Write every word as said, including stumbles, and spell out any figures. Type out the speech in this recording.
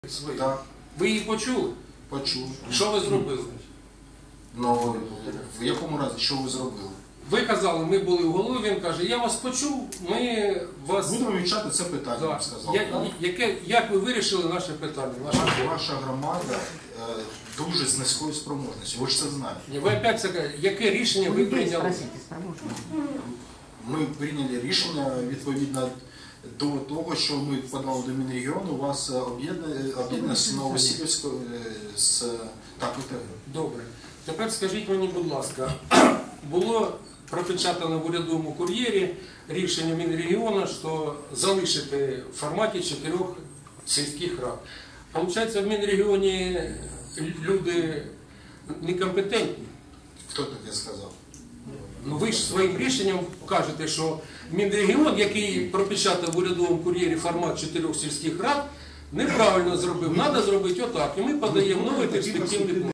Свої. Так, Ви її почули? почув. Що ви зробили? Ну, в якому разі, що ви зробили? Ви казали, ми були в голові, він каже, я вас почув, ми вас... Будемо вивчати це питання, Да. я б сказав. Я, яке, як ви вирішили наше питання? Наше... Ваша, ваша громада е, дуже з низькою спроможністю, ви ж це знаєте. Ви опять це кажете, яке рішення ви прийняли? Ми прийняли рішення відповідно до того, що ми подали до Мінрегіону, у вас об'єднання з Новосілівською, з так, ОТГ. Добре. Тепер скажіть мені, будь ласка, було пропечатано в урядовому кур'єрі рішення Мінрегіону, що залишити в форматі чотирьох сільських рад. Получається, в Мінрегіоні люди некомпетентні. Хто таке сказав? Ну ви ж своїм рішенням кажете, що Мінрегіон, який пропечатав в урядовому кур'єрі формат чотирьох сільських рад, неправильно зробив. Треба зробити отак. І ми подаємо новий перспективний план.